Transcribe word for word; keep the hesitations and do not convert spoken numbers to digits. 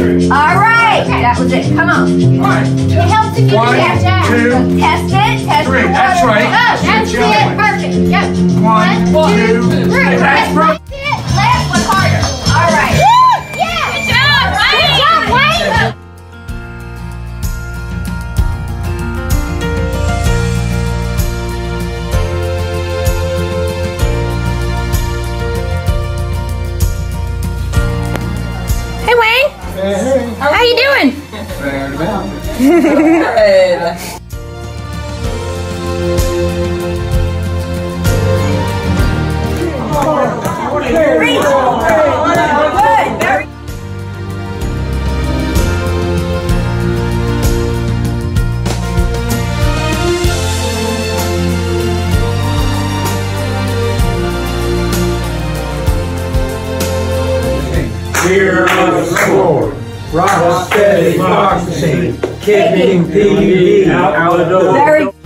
All right. That was it. Come on. One. It helps if you One, test it. two, Test it. Test three. the That's water. right. Oh, that's it. Perfect. Yep. One, One, two, two, three. that's right. That's it. Last one harder. All right. Yeah. Good job, Wayne. Good job, Wayne. Hey, Wayne. Hey. How you doing? Fair enough. Here on the floor, rock steady boxing, kicking P D out the door. Very